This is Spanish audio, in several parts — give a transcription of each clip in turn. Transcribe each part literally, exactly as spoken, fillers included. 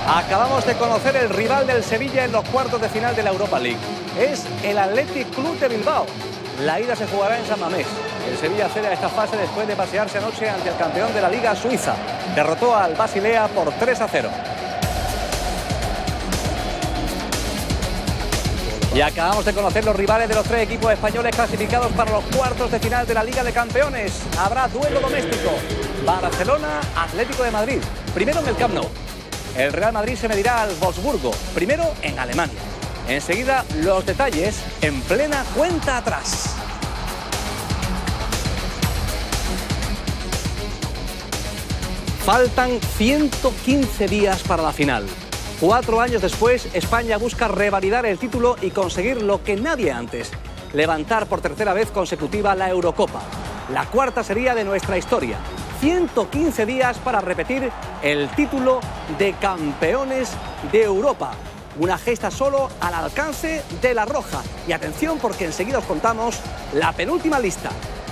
Acabamos de conocer el rival del Sevilla en los cuartos de final de la Europa League. Es el Athletic Club de Bilbao. La ida se jugará en San Mamés. El Sevilla accede a esta fase después de pasearse anoche ante el campeón de la Liga Suiza. Derrotó al Basilea por tres a cero. Y acabamos de conocer los rivales de los tres equipos españoles clasificados para los cuartos de final de la Liga de Campeones. Habrá duelo doméstico. Barcelona, Atlético de Madrid. Primero en el Camp Nou. El Real Madrid se medirá al Wolfsburgo. Primero en Alemania. Enseguida los detalles en plena cuenta atrás. Faltan ciento quince días para la final. Cuatro años después, España busca revalidar el título y conseguir lo que nadie antes: levantar por tercera vez consecutiva la Eurocopa. La cuarta sería de nuestra historia. ciento quince días para repetir el título de campeones de Europa. Una gesta solo al alcance de la Roja. Y atención, porque enseguida os contamos la penúltima lista.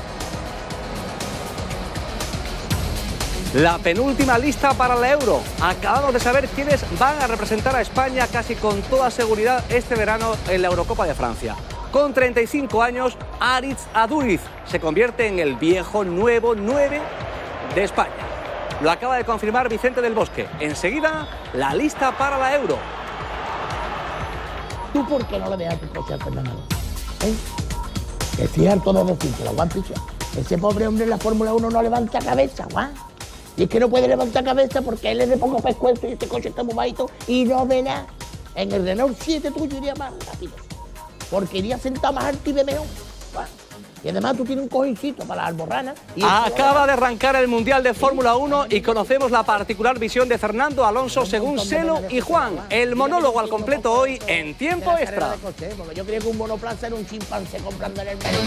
La penúltima lista para la Euro. Acabamos de saber quiénes van a representar a España casi con toda seguridad este verano en la Eurocopa de Francia. Con treinta y cinco años, Aritz Aduriz se convierte en el viejo nuevo nueve de España. Lo acaba de confirmar Vicente del Bosque. Enseguida, la lista para la Euro. ¿Tú por qué no le dejas tu coche a Fernando? ¿Eh? Que estoy harto de decírtelo, Juan Picha. Ese pobre hombre en la Fórmula uno no levanta cabeza, Juan. Y es que no puede levantar cabeza porque él es de poco pescuezo y este coche está muy bajito y no ve nada. En el Renault siete tuyo iría más rápido, porque iría sentado más alto y ve mejor. Juan. Y además tú tienes un cojincito para las alborranas. Y Acaba de arrancar el Mundial de Fórmula uno y conocemos la particular visión de Fernando Alonso según Selo y Juan. El monólogo al completo hoy en Tiempo Extra. Porque yo creía que un monoplaza era un chimpancé comprando en el mercado.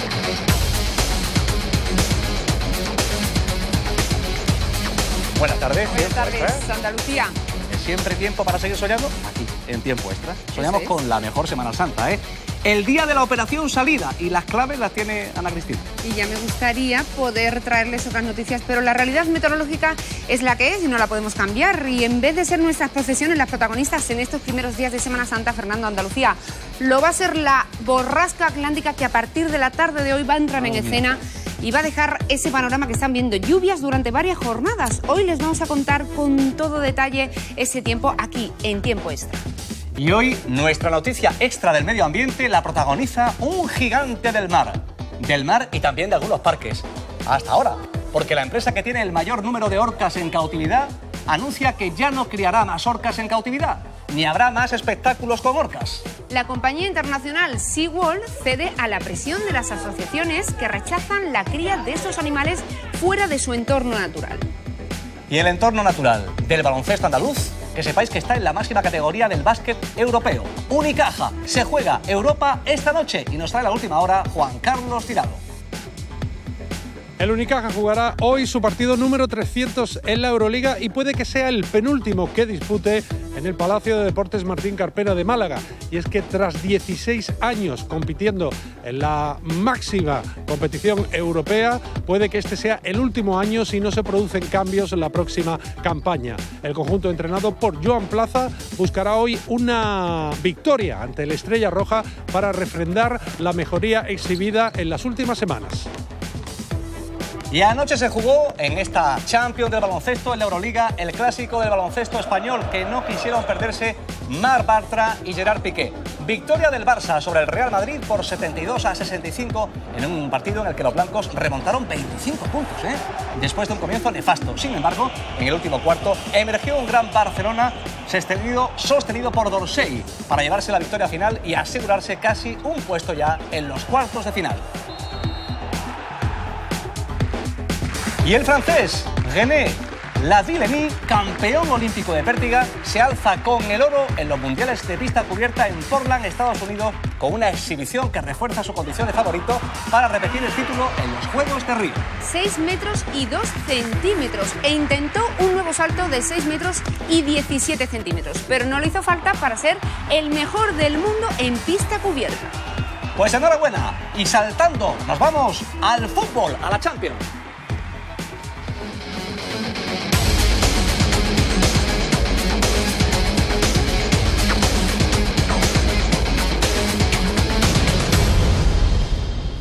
Buenas tardes. Buenas tardes, Andalucía. ¿Es siempre tiempo para seguir soñando? Aquí, en Tiempo Extra. Soñamos es. con la mejor Semana Santa, ¿eh? El día de la operación salida, y las claves las tiene Ana Cristina. Y ya me gustaría poder traerles otras noticias, pero la realidad meteorológica es la que es y no la podemos cambiar. Y en vez de ser nuestras procesiones las protagonistas en estos primeros días de Semana Santa, Fernando, Andalucía, lo va a ser la borrasca atlántica que a partir de la tarde de hoy va a entrar oh, en escena y va a dejar ese panorama que están viendo, lluvias durante varias jornadas. Hoy les vamos a contar con todo detalle ese tiempo aquí en Tiempo Extra. Y hoy nuestra noticia extra del medio ambiente la protagoniza un gigante del mar. Del mar y también de algunos parques. Hasta ahora, porque la empresa que tiene el mayor número de orcas en cautividad anuncia que ya no criará más orcas en cautividad, ni habrá más espectáculos con orcas. La compañía internacional SeaWorld cede a la presión de las asociaciones que rechazan la cría de estos animales fuera de su entorno natural. Y el entorno natural del baloncesto andaluz, que sepáis que está en la máxima categoría del básquet europeo. Unicaja se juega Europa esta noche y nos trae la última hora Juan Carlos Tirado. El Unicaja jugará hoy su partido número trescientos en la Euroliga y puede que sea el penúltimo que dispute en el Palacio de Deportes Martín Carpena de Málaga. Y es que tras dieciséis años compitiendo en la máxima competición europea, puede que este sea el último año si no se producen cambios en la próxima campaña. El conjunto entrenado por Joan Plaza buscará hoy una victoria ante el Estrella Roja para refrendar la mejoría exhibida en las últimas semanas. Y anoche se jugó en esta Champions del baloncesto en la Euroliga el clásico del baloncesto español que no quisieron perderse Marc Bartra y Gerard Piqué. Victoria del Barça sobre el Real Madrid por setenta y dos a sesenta y cinco en un partido en el que los blancos remontaron veinticinco puntos, ¿eh? después de un comienzo nefasto. Sin embargo, en el último cuarto emergió un gran Barcelona sostenido, sostenido por Dorsey para llevarse la victoria final y asegurarse casi un puesto ya en los cuartos de final. Y el francés René Ladileny, campeón olímpico de pértiga, se alza con el oro en los mundiales de pista cubierta en Portland, Estados Unidos, con una exhibición que refuerza su condición de favorito para repetir el título en los Juegos de Río. seis metros y dos centímetros e intentó un nuevo salto de seis metros y diecisiete centímetros, pero no le hizo falta para ser el mejor del mundo en pista cubierta. Pues enhorabuena, y saltando nos vamos al fútbol, a la Champions.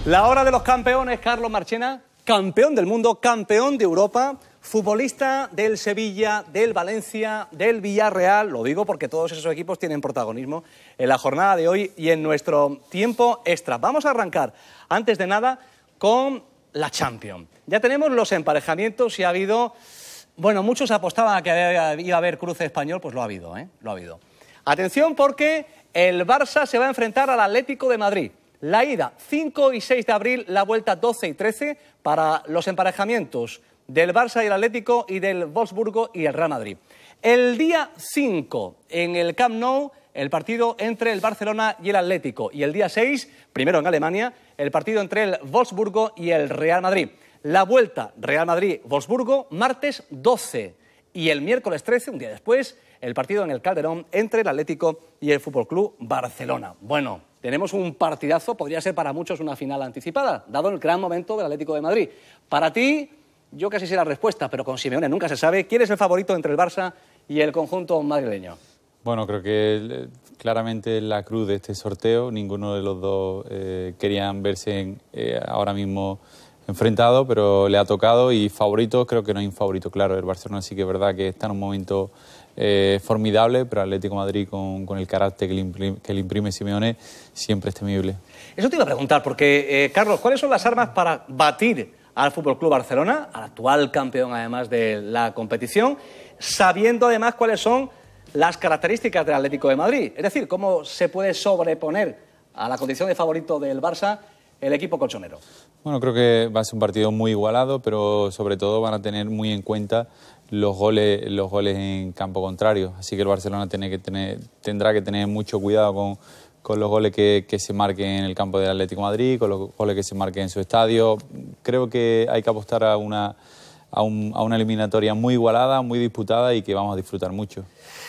La hora de los campeones, Carlos Marchena, campeón del mundo, campeón de Europa, futbolista del Sevilla, del Valencia, del Villarreal. Lo digo porque todos esos equipos tienen protagonismo en la jornada de hoy y en nuestro tiempo extra. Vamos a arrancar, antes de nada, con la Champions. Ya tenemos los emparejamientos y ha habido... Bueno, muchos apostaban a que iba a haber cruce español, pues lo ha habido, ¿eh? Lo ha habido. Atención porque el Barça se va a enfrentar al Atlético de Madrid. La ida cinco y seis de abril, la vuelta doce y trece para los emparejamientos del Barça y el Atlético y del Wolfsburgo y el Real Madrid. El día cinco en el Camp Nou, el partido entre el Barcelona y el Atlético. Y el día seis, primero en Alemania, el partido entre el Wolfsburgo y el Real Madrid. La vuelta Real Madrid-Wolfsburgo, martes doce. Y el miércoles trece, un día después, el partido en el Calderón entre el Atlético y el F C Barcelona. Bueno, tenemos un partidazo, podría ser para muchos una final anticipada, dado el gran momento del Atlético de Madrid. Para ti, yo casi sé la respuesta, pero con Simeone nunca se sabe. ¿Quién es el favorito entre el Barça y el conjunto madrileño? Bueno, creo que claramente la cruz de este sorteo, ninguno de los dos eh, querían verse en, eh, ahora mismo enfrentado, pero le ha tocado y favorito, creo que no hay un favorito claro. El Barcelona sí que es verdad que está en un momento eh, formidable, pero Atlético de Madrid con, con el carácter que le, imprime, que le imprime Simeone siempre es temible. Eso te iba a preguntar, porque, eh, Carlos, ¿cuáles son las armas para batir al F C Barcelona, al actual campeón además de la competición, sabiendo además cuáles son las características del Atlético de Madrid? Es decir, ¿cómo se puede sobreponer a la condición de favorito del Barça el equipo colchonero? Bueno, creo que va a ser un partido muy igualado, pero sobre todo van a tener muy en cuenta los goles, los goles en campo contrario. Así que el Barcelona tiene que tener, tendrá que tener mucho cuidado con, con los goles que, que se marquen en el campo del Atlético de Madrid, con los goles que se marquen en su estadio. Creo que hay que apostar a una, a, un, a una eliminatoria muy igualada, muy disputada y que vamos a disfrutar mucho.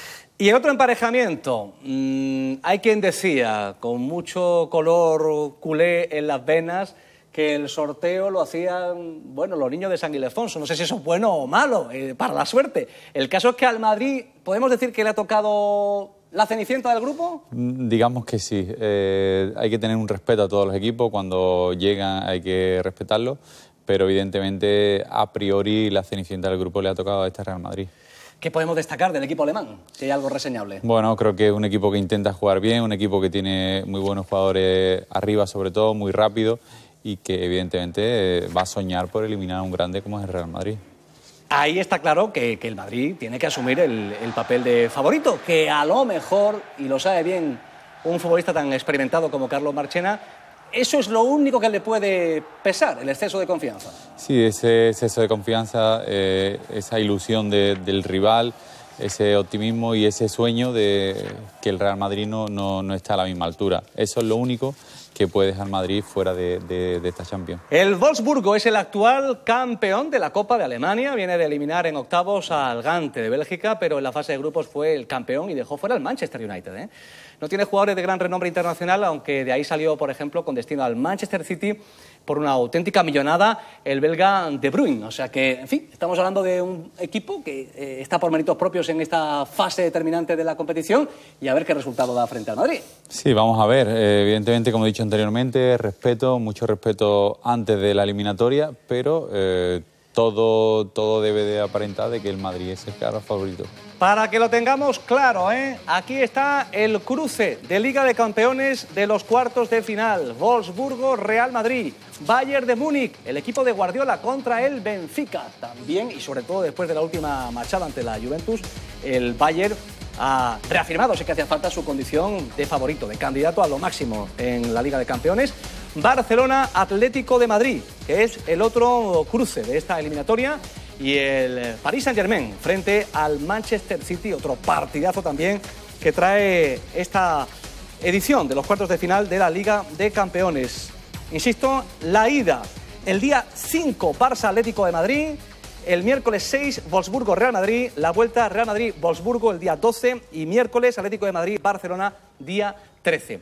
Y el otro emparejamiento, mmm, hay quien decía, con mucho color culé en las venas, que el sorteo lo hacían, bueno, los niños de San Ildefonso. No sé si eso es bueno o malo, eh, para la suerte. El caso es que al Madrid, ¿podemos decir que le ha tocado la cenicienta del grupo? Digamos que sí. Eh, hay que tener un respeto a todos los equipos. Cuando llegan hay que respetarlos. Pero evidentemente, a priori, la cenicienta del grupo le ha tocado a este Real Madrid. ¿Qué podemos destacar del equipo alemán, si hay algo reseñable? Bueno, creo que es un equipo que intenta jugar bien, un equipo que tiene muy buenos jugadores arriba, sobre todo, muy rápido, y que evidentemente va a soñar por eliminar a un grande como es el Real Madrid. Ahí está claro que, que el Madrid tiene que asumir el, el papel de favorito, que a lo mejor, y lo sabe bien un futbolista tan experimentado como Carlos Marchena, eso es lo único que le puede pesar, el exceso de confianza. Sí, ese exceso de confianza, eh, esa ilusión de, del rival, ese optimismo y ese sueño de que el Real Madrid no, no, no está a la misma altura. Eso es lo único que puede dejar Madrid fuera de, de, de esta Champions. El Wolfsburgo es el actual campeón de la Copa de Alemania, viene de eliminar en octavos al Gante de Bélgica, pero en la fase de grupos fue el campeón y dejó fuera al Manchester United, ¿eh? No tiene jugadores de gran renombre internacional, aunque de ahí salió, por ejemplo, con destino al Manchester City por una auténtica millonada el belga De Bruyne. O sea que, en fin, estamos hablando de un equipo que eh, está por méritos propios en esta fase determinante de la competición y a ver qué resultado da frente al Madrid. Sí, vamos a ver. Eh, evidentemente, como he dicho anteriormente, respeto, mucho respeto antes de la eliminatoria, pero eh, todo, todo debe de aparentar de que el Madrid es el claro favorito. Para que lo tengamos claro, ¿eh? Aquí está el cruce de Liga de Campeones de los cuartos de final. Wolfsburgo, Real Madrid, Bayern de Múnich, el equipo de Guardiola contra el Benfica. También, y sobre todo después de la última marchada ante la Juventus, el Bayern ha reafirmado, sé que hacía falta, su condición de favorito, de candidato a lo máximo en la Liga de Campeones. Barcelona, Atlético de Madrid, que es el otro cruce de esta eliminatoria. Y el Paris Saint-Germain frente al Manchester City, otro partidazo también que trae esta edición de los cuartos de final de la Liga de Campeones. Insisto, la ida el día cinco, Barça Atlético de Madrid, el miércoles seis, Wolfsburgo Real Madrid, la vuelta Real Madrid Wolfsburgo el día doce y miércoles Atlético de Madrid Barcelona día trece.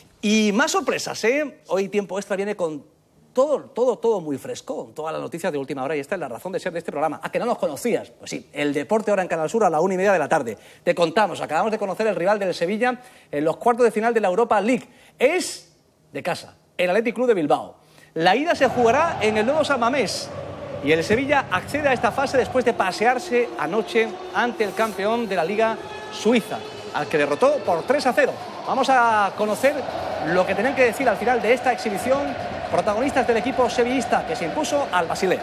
Y más sorpresas, ¿eh? Hoy Tiempo Extra viene con Todo, todo, todo muy fresco, todas las noticias de última hora, y esta es la razón de ser de este programa. ¿A que no nos conocías? Pues sí, el deporte ahora en Canal Sur a la una y media de la tarde. Te contamos, acabamos de conocer el rival del Sevilla en los cuartos de final de la Europa League. Es de casa, el Athletic Club de Bilbao. La ida se jugará en el nuevo San Mamés y el Sevilla accede a esta fase después de pasearse anoche ante el campeón de la Liga Suiza, al que derrotó por tres a cero. Vamos a conocer lo que tenían que decir al final de esta exhibición protagonistas del equipo sevillista que se impuso al Basilea.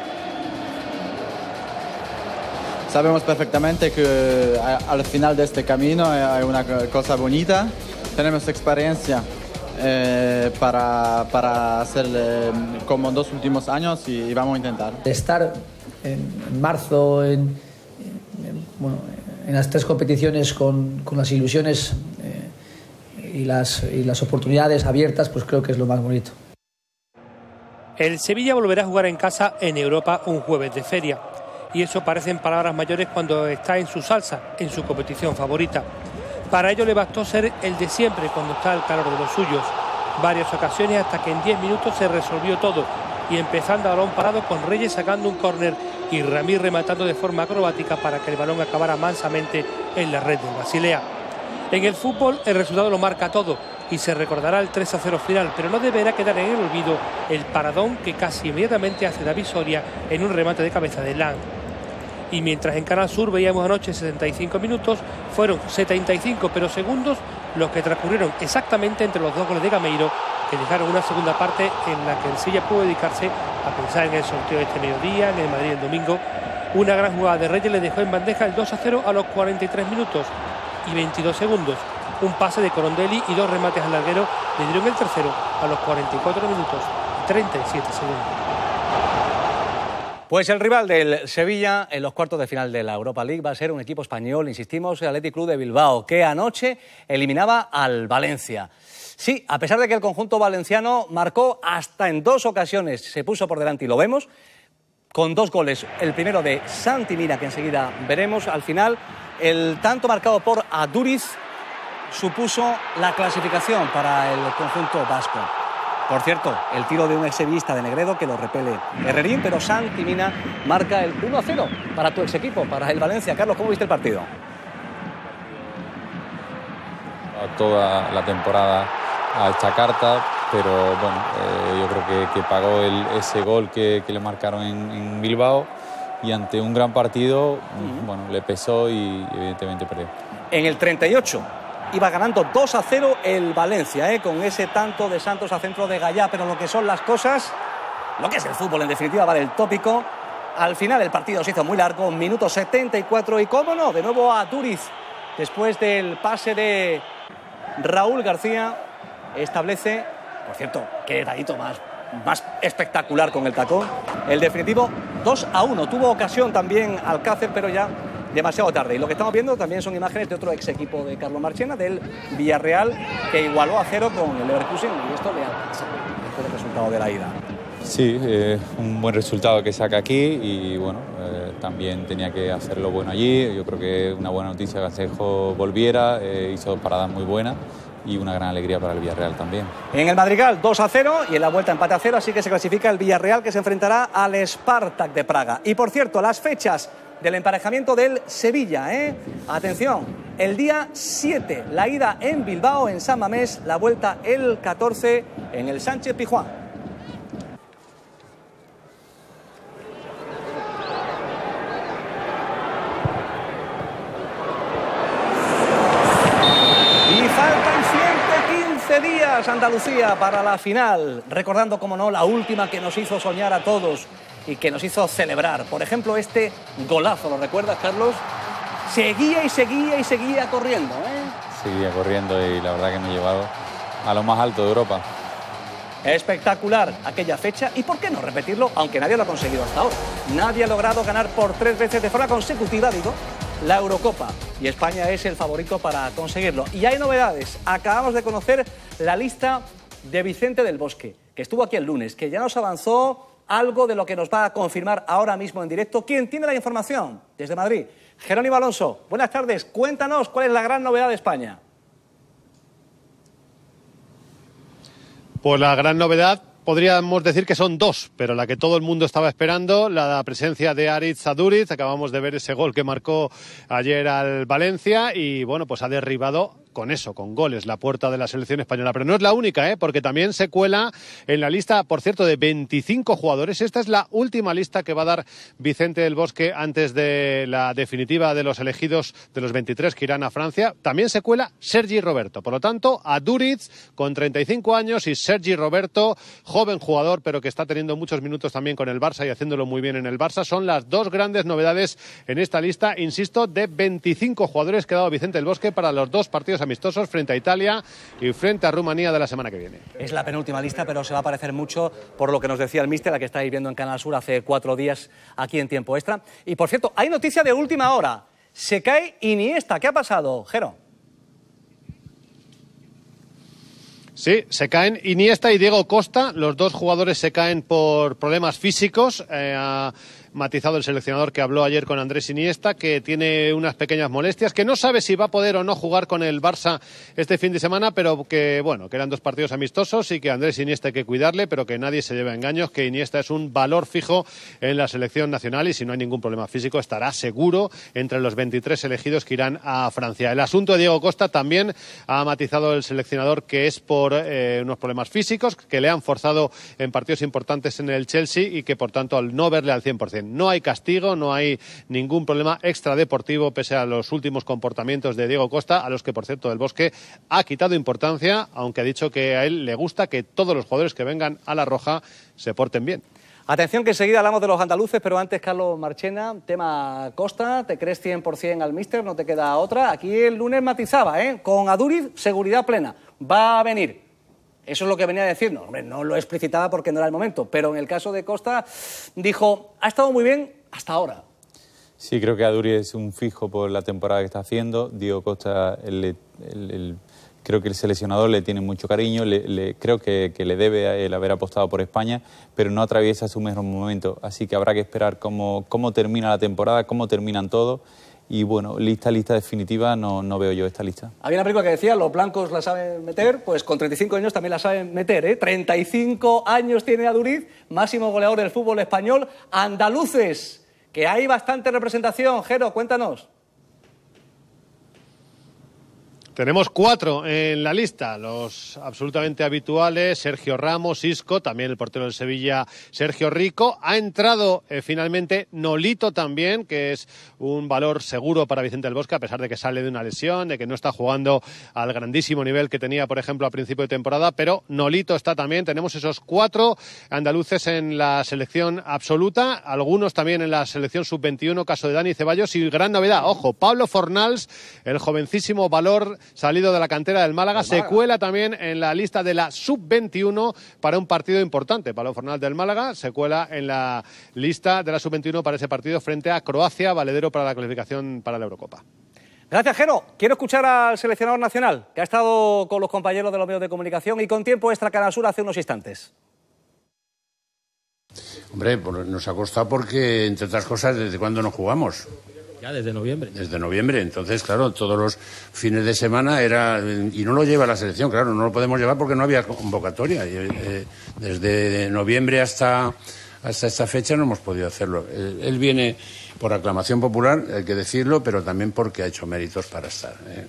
Sabemos perfectamente que al final de este camino hay una cosa bonita. Tenemos experiencia eh, para, para hacer eh, como en dos últimos años y, y vamos a intentar. Estar en, en marzo en, en, bueno, en las tres competiciones con, con las ilusiones eh, y, las, y las oportunidades abiertas, pues creo que es lo más bonito. El Sevilla volverá a jugar en casa en Europa un jueves de feria. Y eso parecen palabras mayores cuando está en su salsa, en su competición favorita. Para ello le bastó ser el de siempre cuando está al calor de los suyos. Varias ocasiones hasta que en diez minutos se resolvió todo. Y empezando a balón parado con Reyes sacando un córner y Ramírez rematando de forma acrobática para que el balón acabara mansamente en la red del Basilea. En el fútbol el resultado lo marca todo y se recordará el tres a cero final, pero no deberá quedar en el olvido el paradón que casi inmediatamente hace David Soria en un remate de cabeza de Lang. Y mientras en Canal Sur veíamos anoche setenta y cinco minutos, fueron setenta y cinco pero segundos los que transcurrieron exactamente entre los dos goles de Gameiro, que dejaron una segunda parte en la que el Sevilla pudo dedicarse a pensar en el sorteo de este mediodía, en el Madrid el domingo. Una gran jugada de Reyes le dejó en bandeja el dos a cero a los cuarenta y tres minutos y veintidós segundos. Un pase de Corondelli y dos remates al larguero le dieron el tercero a los cuarenta y cuatro minutos y treinta y siete segundos. Pues el rival del Sevilla en los cuartos de final de la Europa League va a ser un equipo español, insistimos, el Athletic Club de Bilbao, que anoche eliminaba al Valencia. Sí, a pesar de que el conjunto valenciano marcó hasta en dos ocasiones, se puso por delante y lo vemos, con dos goles. El primero de Santi Mina, que enseguida veremos. Al final, el tanto marcado por Aduriz supuso la clasificación para el conjunto vasco. Por cierto, el tiro de un exsevillista de Negredo que lo repele Herrerín, pero Santi Mina marca el uno a cero para tu ex equipo, para el Valencia. Carlos, ¿cómo viste el partido? Toda la temporada a esta carta, pero bueno, eh, yo creo que, que pagó el, ese gol que, que le marcaron en, en Bilbao y ante un gran partido, uh-huh. bueno, le pesó y evidentemente perdió. En el treinta y ocho iba ganando dos a cero el Valencia, ¿eh? Con ese tanto de Santos a centro de Gallá, pero lo que son las cosas, lo que es el fútbol en definitiva, vale el tópico. Al final el partido se hizo muy largo, minuto setenta y cuatro y cómo no, de nuevo a Duriz, después del pase de Raúl García, establece, por cierto, qué detallito más, más espectacular con el tacón, el definitivo dos a uno. Tuvo ocasión también Alcácer, pero ya demasiado tarde. Y lo que estamos viendo también son imágenes de otro ex equipo de Carlos Marchena, del Villarreal, que igualó a cero con el Leverkusen, y esto le alcanza después del resultado de la ida. Sí, eh, un buen resultado que saca aquí y bueno, eh, también tenía que hacerlo bueno allí. Yo creo que una buena noticia que Asenjo volviera, eh, hizo paradas muy buenas y una gran alegría para el Villarreal también. En el Madrigal dos a cero y en la vuelta empate a cero, así que se clasifica el Villarreal, que se enfrentará al Spartak de Praga. Y por cierto, las fechas del emparejamiento del Sevilla, ¿eh? Atención, el día siete, la ida en Bilbao, en San Mamés, la vuelta el catorce en el Sánchez Pizjuán. Y faltan ciento quince días, Andalucía, para la final, recordando, como no, la última que nos hizo soñar a todos y que nos hizo celebrar. Por ejemplo, este golazo, ¿lo recuerdas, Carlos? Seguía y seguía y seguía corriendo, ¿eh? Seguía corriendo y la verdad que me ha llevado a lo más alto de Europa. Espectacular aquella fecha, y por qué no repetirlo, aunque nadie lo ha conseguido hasta ahora. Nadie ha logrado ganar por tres veces de forma consecutiva, digo, la Eurocopa, y España es el favorito para conseguirlo. Y hay novedades. Acabamos de conocer la lista de Vicente del Bosque, que estuvo aquí el lunes, que ya nos avanzó algo de lo que nos va a confirmar ahora mismo en directo. ¿Quién tiene la información? Desde Madrid, Jerónimo Alonso. Buenas tardes, cuéntanos cuál es la gran novedad de España. Pues la gran novedad podríamos decir que son dos, pero la que todo el mundo estaba esperando, la presencia de Aritz Aduriz. Acabamos de ver ese gol que marcó ayer al Valencia y bueno, pues ha derribado con eso, con goles, la puerta de la selección española. Pero no es la única, ¿eh? Porque también se cuela en la lista, por cierto, de veinticinco jugadores. Esta es la última lista que va a dar Vicente del Bosque antes de la definitiva de los elegidos de los veintitrés que irán a Francia. También se cuela Sergi Roberto. Por lo tanto, Aduriz con treinta y cinco años y Sergi Roberto, joven jugador, pero que está teniendo muchos minutos también con el Barça y haciéndolo muy bien en el Barça. Son las dos grandes novedades en esta lista, insisto, de veinticinco jugadores que ha dado Vicente del Bosque para los dos partidos amistosos frente a Italia y frente a Rumanía de la semana que viene. Es la penúltima lista, pero se va a parecer mucho por lo que nos decía el míster, la que estáis viendo en Canal Sur hace cuatro días aquí en Tiempo Extra. Y por cierto, hay noticia de última hora. Se cae Iniesta. ¿Qué ha pasado, Jero? Sí, se caen Iniesta y Diego Costa. Los dos jugadores se caen por problemas físicos. Eh, ha matizado el seleccionador que habló ayer con Andrés Iniesta, que tiene unas pequeñas molestias, que no sabe si va a poder o no jugar con el Barça este fin de semana, pero que, bueno, que eran dos partidos amistosos y que a Andrés Iniesta hay que cuidarle, pero que nadie se lleve a engaños, que Iniesta es un valor fijo en la selección nacional y si no hay ningún problema físico estará seguro entre los veintitrés elegidos que irán a Francia. El asunto de Diego Costa también ha matizado el seleccionador que es por eh, unos problemas físicos que le han forzado en partidos importantes en el Chelsea y que por tanto al no verle al cien por cien no hay castigo, no hay ningún problema extradeportivo pese a los últimos comportamientos de Diego Costa, a los que por cierto Del Bosque ha quitado importancia, aunque ha dicho que a él le gusta que todos los jugadores que vengan a la Roja se porten bien. Atención que enseguida hablamos de los andaluces, pero antes, Carlos Marchena, tema Costa, ¿te crees cien por cien al míster? ¿No te queda otra? Aquí el lunes matizaba, ¿eh? Con Aduriz, seguridad plena. Va a venir. Eso es lo que venía a decirnos. Hombre, no lo explicitaba porque no era el momento, pero en el caso de Costa dijo, ha estado muy bien hasta ahora. Sí, creo que Aduriz es un fijo por la temporada que está haciendo. Diego Costa, el, el, el, creo que el seleccionador le tiene mucho cariño, le, le, creo que, que le debe el haber apostado por España, pero no atraviesa su mejor momento. Así que habrá que esperar cómo, cómo termina la temporada, cómo terminan todos. Y bueno, lista, lista definitiva, no, no veo yo esta lista. Había una película que decía, los blancos la saben meter, pues con treinta y cinco años también la saben meter, ¿eh? treinta y cinco años tiene Aduriz, máximo goleador del fútbol español. Andaluces, que hay bastante representación. Jero, cuéntanos. Tenemos cuatro en la lista, los absolutamente habituales, Sergio Ramos, Isco, también el portero del Sevilla, Sergio Rico. Ha entrado eh, finalmente Nolito también, que es un valor seguro para Vicente del Bosque, a pesar de que sale de una lesión, de que no está jugando al grandísimo nivel que tenía, por ejemplo, a principio de temporada, pero Nolito está también. Tenemos esos cuatro andaluces en la selección absoluta, algunos también en la selección sub veintiuno, caso de Dani Ceballos, y gran novedad, ojo, Pablo Fornals, el jovencísimo valor salido de la cantera del Málaga, se cuela también en la lista de la sub veintiuno para un partido importante. Pablo Fornals del Málaga se cuela en la lista de la sub veintiuno para ese partido frente a Croacia, valedero para la clasificación para la Eurocopa. Gracias, Jero. Quiero escuchar al seleccionador nacional, que ha estado con los compañeros de los medios de comunicación y con Tiempo Extra Canal Sur hace unos instantes. Hombre, nos ha costado porque, entre otras cosas, ¿desde cuándo no jugamos? Ya desde noviembre. Desde noviembre, entonces, claro, todos los fines de semana era... Y no lo lleva la selección, claro, no lo podemos llevar porque no había convocatoria. Y, eh, desde noviembre hasta, hasta esta fecha no hemos podido hacerlo. Él, él viene por aclamación popular, hay que decirlo, pero también porque ha hecho méritos para estar. Eh.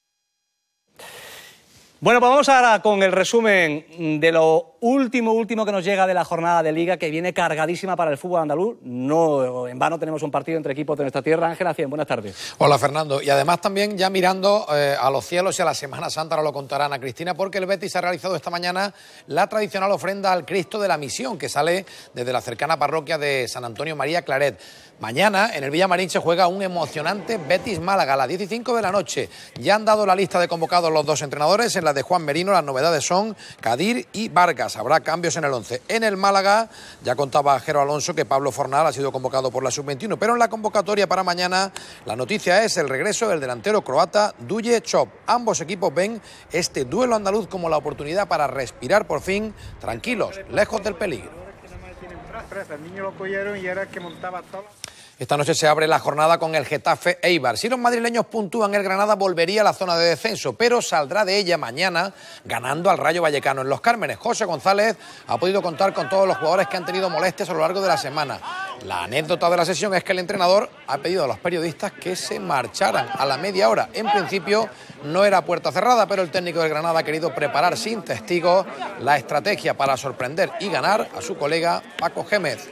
Bueno, pues vamos ahora con el resumen de lo último, último que nos llega de la jornada de Liga, que viene cargadísima para el fútbol andaluz. No en vano tenemos un partido entre equipos de nuestra tierra. Ángela Cien, buenas tardes. Hola, Fernando. Y además también ya mirando eh, a los cielos y a la Semana Santa, ahora lo contará Ana Cristina, porque el Betis ha realizado esta mañana la tradicional ofrenda al Cristo de la Misión, que sale desde la cercana parroquia de San Antonio María Claret. Mañana en el Villamarín se juega un emocionante Betis-Málaga a las diez y cinco de la noche. Ya han dado la lista de convocados los dos entrenadores. En la de Juan Merino las novedades son Kadir y Vargas. Habrá cambios en el once. En el Málaga ya contaba Jero Alonso que Pablo Fornal ha sido convocado por la sub veintiuno, pero en la convocatoria para mañana la noticia es el regreso del delantero croata Duje Chop. Ambos equipos ven este duelo andaluz como la oportunidad para respirar por fin tranquilos, lejos del peligro. El niño lo cogieron y era el que montaba todo. Esta noche se abre la jornada con el Getafe Eibar. Si los madrileños puntúan, el Granada volvería a la zona de descenso, pero saldrá de ella mañana ganando al Rayo Vallecano en Los Cármenes. José González ha podido contar con todos los jugadores que han tenido molestias a lo largo de la semana. La anécdota de la sesión es que el entrenador ha pedido a los periodistas que se marcharan a la media hora. En principio no era puerta cerrada, pero el técnico del Granada ha querido preparar sin testigos la estrategia para sorprender y ganar a su colega Paco Gémez.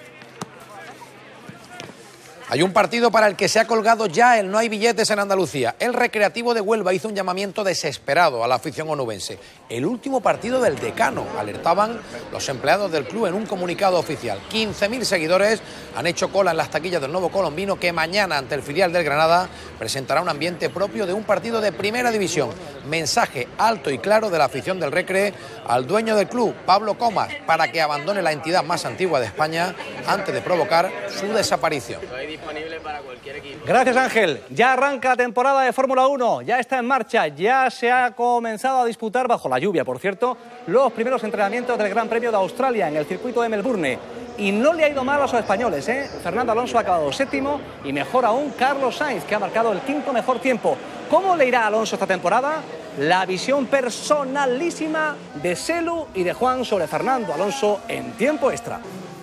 Hay un partido para el que se ha colgado ya el no hay billetes en Andalucía. El Recreativo de Huelva hizo un llamamiento desesperado a la afición onubense. El último partido del decano, alertaban los empleados del club en un comunicado oficial. quince mil seguidores han hecho cola en las taquillas del Nuevo Colombino, que mañana ante el filial del Granada presentará un ambiente propio de un partido de primera división. Mensaje alto y claro de la afición del Recre al dueño del club, Pablo Comas, para que abandone la entidad más antigua de España antes de provocar su desaparición. Gracias, Ángel. Ya arranca la temporada de Fórmula uno, ya está en marcha, ya se ha comenzado a disputar, bajo la lluvia, por cierto, los primeros entrenamientos del Gran Premio de Australia en el circuito de Melbourne. Y no le ha ido mal a los españoles, ¿eh? Fernando Alonso ha acabado séptimo y mejor aún Carlos Sainz, que ha marcado el quinto mejor tiempo. ¿Cómo le irá a Alonso esta temporada? La visión personalísima de Selu y de Juan sobre Fernando Alonso en tiempo extra.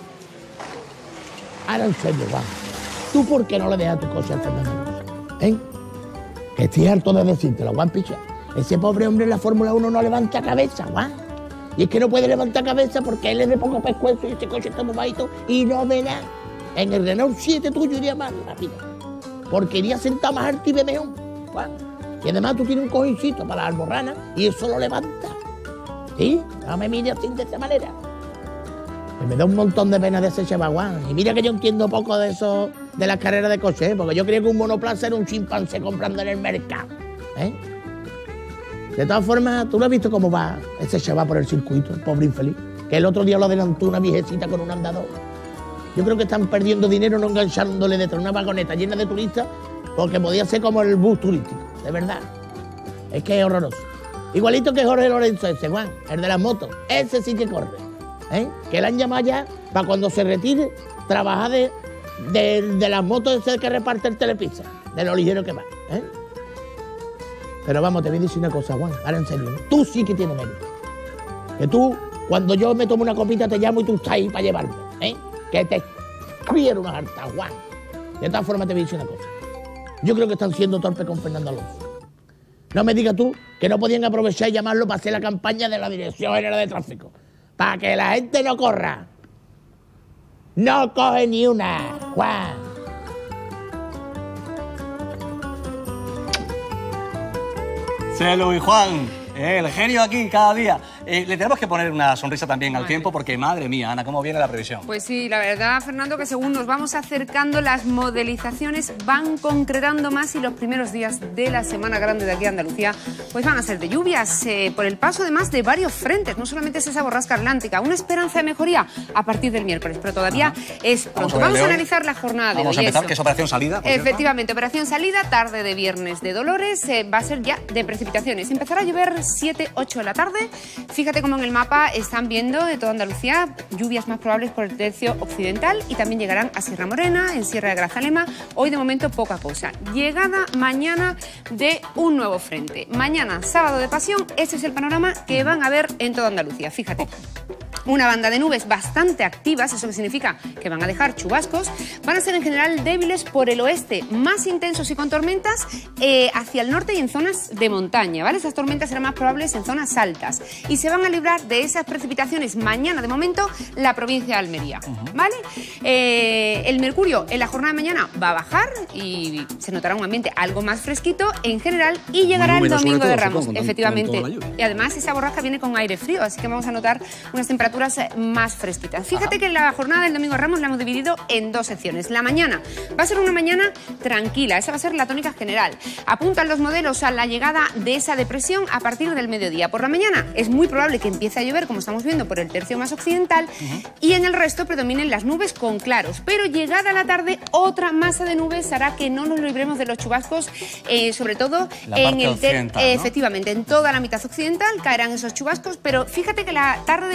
Ahora en serio, Juan. ¿Tú por qué no le dejas tu cosa al Fernando Alonso? ¿Eh? Que estoy harto de decírtelo, Juan Picha. Ese pobre hombre en la Fórmula uno no levanta cabeza, Juan. Y es que no puede levantar cabeza porque él es de poco pescuezo y ese coche está muy bajito y no ve nada. En el Renault siete tuyo iría más rápido. Porque iría sentado más alto y ve mejor, Juan. Y además tú tienes un cojincito para la alborrana y eso lo levanta. ¿Sí? No me mires así de esa manera. Que me da un montón de pena de ese chaval, Juan. Y mira que yo entiendo poco de eso, de las carreras de coche, ¿eh? Porque yo creía que un monoplaza era un chimpancé comprando en el mercado, ¿eh? De todas formas, tú no has visto cómo va ese chaval por el circuito, el pobre infeliz. Que el otro día lo adelantó una viejecita con un andador. Yo creo que están perdiendo dinero no enganchándole detrás de una vagoneta llena de turistas, porque podía ser como el bus turístico, de verdad. Es que es horroroso. Igualito que Jorge Lorenzo ese, Juan, el de las motos. Ese sí que corre. ¿Eh? Que le han llamado ya para cuando se retire trabajar de, de, de las motos ese que reparte el Telepizza, de lo ligero que va, ¿eh? Pero vamos, te voy a decir una cosa, Juan, ahora en serio, tú sí que tienes mérito. Que tú, cuando yo me tomo una copita, te llamo y tú estás ahí para llevarme, ¿eh? Que te quiero unas hartas, Juan. De todas formas, te voy a decir una cosa. Yo creo que están siendo torpes con Fernando Alonso. No me digas tú que no podían aprovechar y llamarlo para hacer la campaña de la Dirección General de Tráfico. Para que la gente no corra. No coge ni una, Juan. Selu y Juan, eh, el genio aquí cada día. Eh, le tenemos que poner una sonrisa también al Madre. tiempo porque, madre mía, Ana, ¿cómo viene la previsión? Pues sí, la verdad, Fernando, que según nos vamos acercando, las modelizaciones van concretando más y los primeros días de la Semana Grande de aquí a Andalucía pues van a ser de lluvias, eh, por el paso además de varios frentes. No solamente es esa borrasca atlántica, una esperanza de mejoría a partir del miércoles, pero todavía Ajá. es pronto. Vamos, vamos a analizar la jornada de hoy. Vamos a empezar, eso. que es operación salida. Efectivamente, cierto? Operación salida, tarde de viernes de Dolores, eh, va a ser ya de precipitaciones. Empezará a llover siete, ocho de la tarde. Fíjate cómo en el mapa están viendo de toda Andalucía lluvias más probables por el tercio occidental y también llegarán a Sierra Morena, en Sierra de Grazalema. Hoy de momento poca cosa. Llegada mañana de un nuevo frente. Mañana, sábado de pasión, este es el panorama que van a ver en toda Andalucía. Fíjate. Una banda de nubes bastante activas, eso que significa que van a dejar chubascos, van a ser en general débiles por el oeste, más intensos y con tormentas eh, hacia el norte y en zonas de montaña, ¿vale? Esas tormentas serán más probables en zonas altas y se van a librar de esas precipitaciones mañana, de momento, la provincia de Almería, ¿vale? Eh, el mercurio en la jornada de mañana va a bajar y se notará un ambiente algo más fresquito en general y llegará el domingo todo, de Ramos, supongo, efectivamente. Y además esa borrasca viene con aire frío, así que vamos a notar unas temperaturas más fresquitas. Fíjate Ajá. que la jornada del domingo de Ramos la hemos dividido en dos secciones. La mañana va a ser una mañana tranquila, esa va a ser la tónica general. Apuntan los modelos a la llegada de esa depresión a partir del mediodía. Por la mañana es muy probable que empiece a llover, como estamos viendo, por el tercio más occidental, uh-huh. y en el resto predominen las nubes con claros. Pero llegada la tarde, otra masa de nubes hará que no nos libremos de los chubascos, eh, sobre todo la en el ter- ¿no? efectivamente, en toda la mitad occidental caerán esos chubascos, pero fíjate que la tarde del domingo de Ramos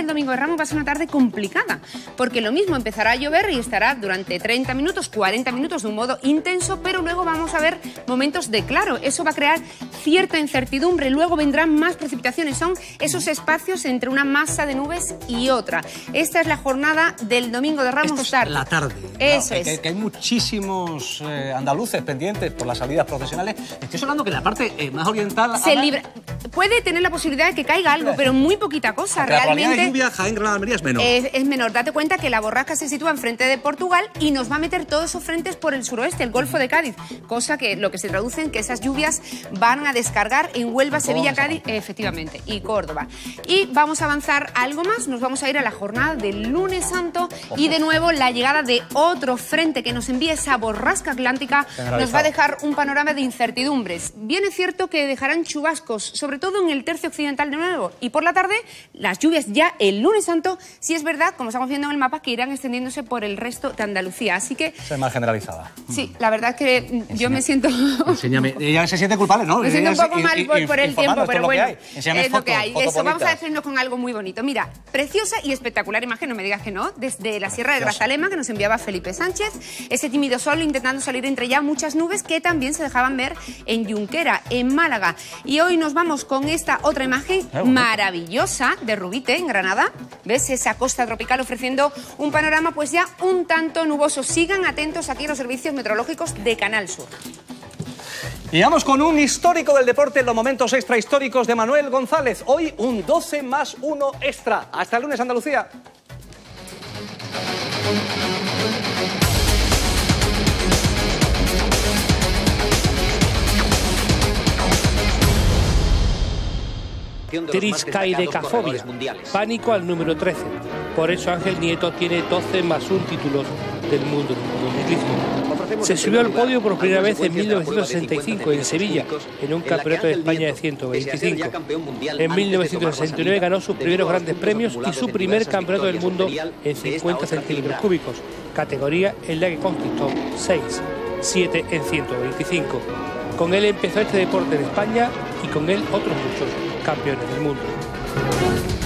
tramo va a ser una tarde complicada, porque lo mismo empezará a llover y estará durante treinta minutos, cuarenta minutos de un modo intenso, pero luego vamos a ver momentos de claro. Eso va a crear cierta incertidumbre. Luego vendrán más precipitaciones. Son esos espacios entre una masa de nubes y otra. Esta es la jornada del domingo de Ramos. Esto es tarde. la tarde. Eso ¿no? es. Que, que hay muchísimos eh, andaluces pendientes por las salidas profesionales. Estoy hablando que la parte eh, más oriental... Se Ana, libra... Puede tener la posibilidad de que caiga algo, pero muy poquita cosa. Realmente, la probabilidad realmente de lluvia, Jaén, Granada, Almería es menor. Es, es menor. Date cuenta que la borrasca se sitúa enfrente de Portugal y nos va a meter todos esos frentes por el suroeste, el Golfo de Cádiz, cosa que lo que se traduce en que esas lluvias van a descargar en Huelva, Sevilla, Cádiz, efectivamente, y Córdoba. Y vamos a avanzar algo más, nos vamos a ir a la jornada del lunes santo y de nuevo la llegada de otro frente que nos envía esa borrasca atlántica nos va a dejar un panorama de incertidumbres. Bien es cierto que dejarán chubascos, sobre todo en el tercio occidental de nuevo, y por la tarde las lluvias ya el lunes santo, si es verdad, como estamos viendo en el mapa, que irán extendiéndose por el resto de Andalucía, así que... Es más generalizada. Sí, la verdad es que Enseña, yo me siento... Enséñame, ella se siente culpable, ¿no? Me siento un poco y, mal y, por, y, por el tiempo, pero bueno, es lo fotos, que hay. Eso, bonitas. vamos a decirnos con algo muy bonito. Mira, preciosa y espectacular imagen, no me digas que no, desde la Sierra de Grazalema, que nos enviaba Felipe Sánchez, ese tímido sol intentando salir entre ya muchas nubes que también se dejaban ver en Junquera, en Málaga. Y hoy nos vamos con esta otra imagen maravillosa de Rubite, en Granada. ¿Ves? Esa costa tropical ofreciendo un panorama pues ya un tanto nuboso. Sigan atentos aquí a los servicios meteorológicos de Canal Sur. Y vamos con un histórico del deporte en los momentos extrahistóricos de Manuel González. Hoy un doce más uno extra. Hasta el lunes, Andalucía. Triskaidekafobia, pánico al número trece. Por eso Ángel Nieto tiene doce más un títulos del mundo del motociclismo. Se subió al podio por primera vez en mil novecientos sesenta y cinco en Sevilla, en un campeonato de España de ciento veinticinco. En mil novecientos sesenta y nueve ganó sus primeros grandes premios y su primer campeonato del mundo en cincuenta centímetros cúbicos, categoría en la que conquistó seis, siete en ciento veinticinco. Con él empezó este deporte en España y con él otros muchos campeones del mundo.